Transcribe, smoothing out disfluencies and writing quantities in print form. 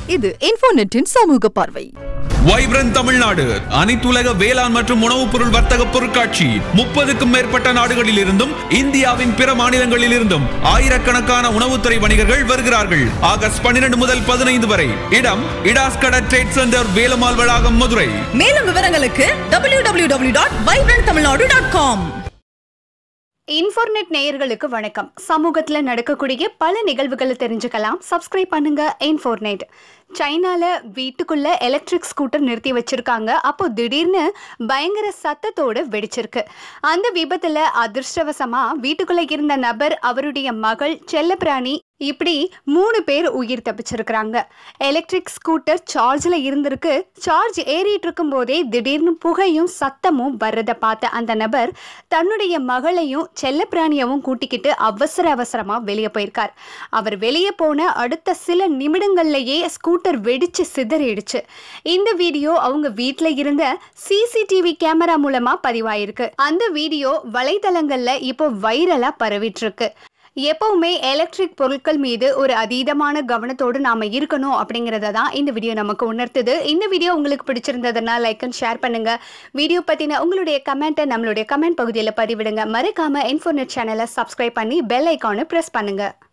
இது இன்ஃபோநெட்டின் சமூக பார்வை. வைப்ரண்ட் தமிழ்நாடு அனைத்துலக வேளாண் மற்றும் உணவுப் பொருள் வர்த்தக பொருட்காட்சி 30க்கும் மேற்பட்ட நாடுகளில் இருந்தும் இந்தியாவின் பிற மாநிலங்களில் இருந்தும் ஆயிரக்கணக்கான உணவுத்துறை வணிகர்கள் வருகிறார்கள். ஆகஸ்ட் 12 முதல் 15 வரை. இடம் இடாஸ்கட ட்ரேட் சென்டர், வேலம்மாள் வளாகம், மதுரை. மேலும் விவரங்களுக்கு www.vibranttamilnadu.com. இன்ஃபோர்நெட் நேயர்களுக்கு வணக்கம். சமூகத்துல நடக்கக்கூடிய பல நிகழ்வுகளை தெரிஞ்சுக்கலாம். சப்ஸ்கிரைப் பண்ணுங்க இன்ஃபோர்நெட். சைனால வீட்டுக்குள்ள எலக்ட்ரிக் ஸ்கூட்டர் நிறுத்தி வச்சிருக்காங்க. அப்போ திடீர்னு பயங்கர சத்தத்தோடு வெடிச்சிருக்கு. அந்த விபத்துல அதிர்ஷ்டவசமா வீட்டுக்குள்ள இருந்த நபர், அவருடைய மகள், செல்லப்பிராணி, இப்படி 3 பேர் உயிர் தப்பிச்சிருக்கிறாங்க. எலக்ட்ரிக் ஸ்கூட்டர் சார்ஜில் இருந்திருக்கு. சார்ஜ் ஏறிட்டு இருக்கும் போதே திடீர்னு புகையும் சத்தமும் வர்றதை பார்த்த அந்த நபர் தன்னுடைய மகளையும் செல்லப்பிராணியவும் கூட்டிக்கிட்டு அவசரமா வெளியே போயிருக்கார். அவர் வெளியே போன அடுத்த சில நிமிடங்கள்லயே ஸ்கூட்டர் வெடிச்சு சிதறிடுச்சு. இந்த வீடியோ அவங்க வீட்டுல இருந்த CCTV கேமரா மூலமா பதிவாயிருக்கு. அந்த வீடியோ வலைதளங்கள்ல இப்போ வைரலா பரவிட்டு இருக்கு. எப்பவுமே எலக்ட்ரிக் பொருட்கள் மீது ஒரு அதீதமான கவனத்தோடு நாம இருக்கணும் அப்படிங்கறத தான் இந்த வீடியோ நமக்கு உணர்த்துது. இந்த வீடியோ உங்களுக்கு பிடிச்சிருந்ததுன்னா லைக் அண்ட் ஷேர் பண்ணுங்க. வீடியோ பத்தின உங்களுடைய கமெண்ட்டை நம்மளுடைய கமெண்ட் பகுதியில் பதிவிடுங்க. மறக்காம இன்ஃபோர்நெட் சேனலை சப்ஸ்கிரைப் பண்ணி பெல் ஐக்கானை பிரஸ் பண்ணுங்க.